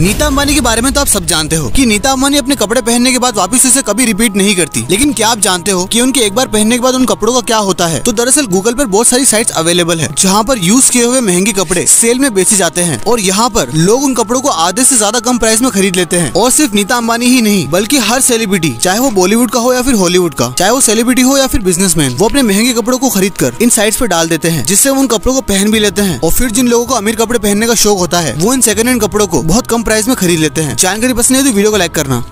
नीता अंबानी के बारे में तो आप सब जानते हो कि नीता अंबानी अपने कपड़े पहनने के बाद वापस इसे कभी रिपीट नहीं करती। लेकिन क्या आप जानते हो कि उनके एक बार पहनने के बाद उन कपड़ों का क्या होता है? तो दरअसल गूगल पर बहुत सारी साइट्स अवेलेबल है जहाँ पर यूज किए हुए महंगे कपड़े सेल में बेचे जाते हैं और यहाँ पर लोग उन कपड़ों को आधे से ज्यादा कम प्राइस में खरीद लेते हैं। और सिर्फ नीता अंबानी ही नहीं बल्कि हर सेलिब्रिटी, चाहे वो बॉलीवुड का हो या फिर हॉलीवुड का, चाहे वो सेलिब्रिटी हो या फिर बिजनेसमैन, वो अपने महंगे कपड़ों को खरीद कर इन साइट्स पे डाल देते हैं, जिससे वो उन कपड़ों को पहन भी लेते हैं। और फिर जिन लोगों को अमीर कपड़े पहनने का शौक होता है वो इन सेकंड हैंड कपड़ों को बहुत कम प्राइस में खरीद लेते हैं। जानकारी पसंद है तो वीडियो को लाइक करना।